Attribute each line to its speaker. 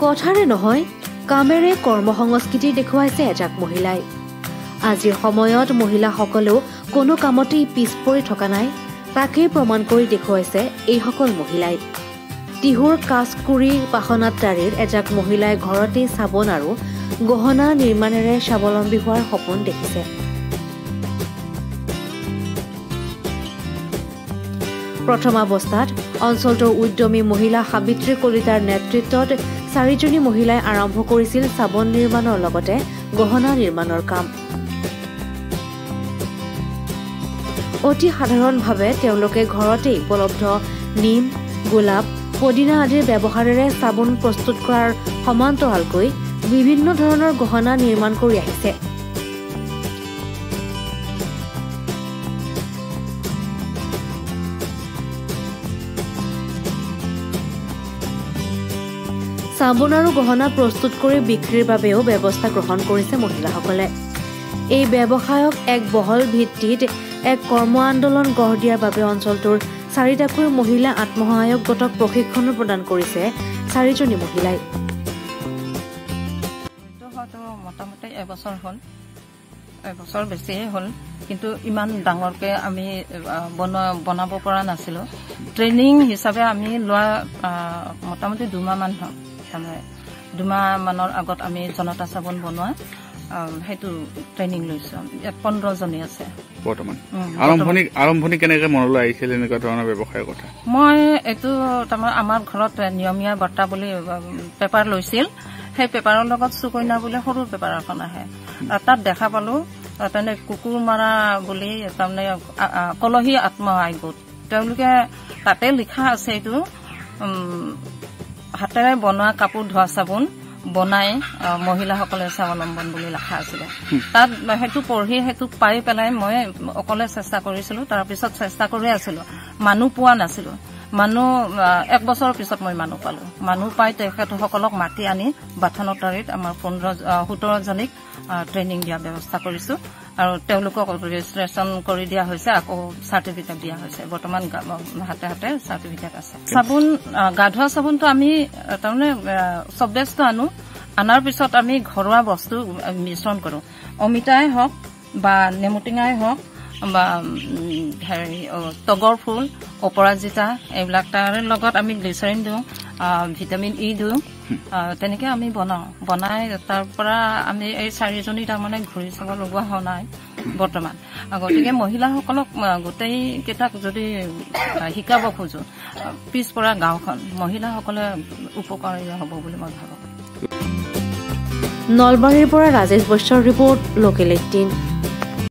Speaker 1: কথাৰে নহয় কামেৰে কৰ্মসংস্কৃতি দেখুৱাইছে এজাক মহিলাই আজিৰ সময়ত মহিলাসকলেও কোনো কামতেই পিছ পৰি থকা নাই তাকেই প্ৰমাণ কৰি দেখুৱাইছে এইসকল মহিলাই তিহুৰ কাজকুৰি বাসনাতাৰীৰ এজাক মহিলাই ঘৰতে চাবোন আৰু গহনা নিৰ্মাণেৰে স্বাৱলম্বী হোৱাৰ সপোন দেখিছে প্ৰথম অৱস্থাত অঞ্চলটোৰ উদ্যমী মহিলা সাবিত্ৰী কলিতাৰ নেতৃত্বত 4জনী মহিলাই আৰম্ভ কৰিছিল চাবোন নিৰ্মাণৰ লগতে গহনা নিৰ্মাণৰ কাম অতি সাধাৰণভাৱে তেওঁলোকে ঘৰতে উপলব্ধ নিম গোলাপ পদিনা আদিৰ ব্যৱহাৰেৰে চাবোন প্ৰস্তুত কৰাৰ সমান্তৰালকৈ বিভিন্ন ধৰণৰ গহনা নিৰ্মাণ কৰি আহিছে চাবোন আৰু গহনা প্ৰস্তুত কৰি বিক্ৰীৰ বাবেও ব্যৱস্থা গ্ৰহণ কৰিছে মহিলাসকলে এই ব্যৱসায়ক এক বহল ভিত্তিত এক কৰ্ম আন্দোলন গঢ় দিয়াৰ বাবে অঞ্চলটোৰ 4টাকৈ মহিলা আত্মসহায়ক গোটক প্ৰশিক্ষণ প্ৰদান কৰিছে 4জনী মহিলাই
Speaker 2: মোটামুটি এবছৰ বেছিয়ে হ'ল কিন্তু ইমান ডাঙৰকে আমি বনাব পৰা নাছিলো ট্ৰেইনিং হিচাপে আমি লোৱা মোটামুটি 2 মাহ মান হ'ল 2 মাহ মানৰ আগত আমি জনতা চাবোন বনোৱা হেতু ট্ৰেইনিং লৈছো 15 জনী আছে
Speaker 3: বৰ্তমান আৰম্ভণি কেনেকৈ মনলৈ আহিছিল এনেকুৱা ধৰণৰ ব্যৱসায়ৰ কথা
Speaker 2: মই এটো আমাৰ ঘৰত নিয়মীয়া বাৰ্তা বুলি পেপাৰ লৈছিল সেই পেপাৰৰ লগত সুকন্যা বুলি সৰু পেপাৰ এখন আহে তাত দেখা পালো তানে কুকুৰ মাৰা বুলি তাৰমানে কলহী আত্মসহায়ক গোট তেওঁলোকে তাতে লিখা আছে এইটো হাতেৰে বনোৱা কাপোৰ ধোৱা চাবোন বনাই মহিলাসকলে স্বাৱলম্বন বুলি লেখা আছিল তাত হেতু পঢ়ি হেতু পাই পেলাই মই অকলে চেষ্টা কৰিছিলো তাৰ পিছত চেষ্টা কৰি আছিলো মানুহ পোৱা নাছিলো মানুহ 1 বছৰৰ পিছত মই মানুহ পালো মানুহ পাই তেখেতসকলক মাতি আনি বাথানতাৰীত আমাৰ 17 জনীক ট্ৰেইনিং দিয়া ব্যৱস্থা কৰিছো আৰু তেওঁলোকক ৰেজিষ্ট্ৰেচন কৰি দিয়া হৈছে আকৌ সাৰ্টিফিকেট দিয়া হৈছে বৰ্তমান হাতে হাতে সাৰ্টিফিকেট আছে চাবোন গাধোৱা চাবোনটো আমি তাৰমানে সব ব্যস্ত আনাৰ পিছত আমি ঘৰুৱা বস্তু মিশ্ৰণ কৰো অমিতাই হওক বা নেমুটিঙাই হওক বা তগৰ ফুল অপৰাজিতা এইবিলাক তাৰ লগত আমি গ্লিচাৰিন দিওঁ ভিটামিন ই দিওঁ তেনেকে আমি বনাই তাৰ পৰা আমি এই 4জনী তাৰমানে ঘূৰি চাব লগোৱা হোৱা নাই বৰ্তমান গতিকে মহিলাসকলক গোটেই কেইটাক যদি শিকাব খোজো পিছপৰা গাঁওখন মহিলাসকলে উপকাৰী হ'ব বুলি মই ভাবো
Speaker 1: নলবাৰীৰ পৰা ৰাজেশ বৈশ্যৰ ৰিপৰ্ট লোকেল 18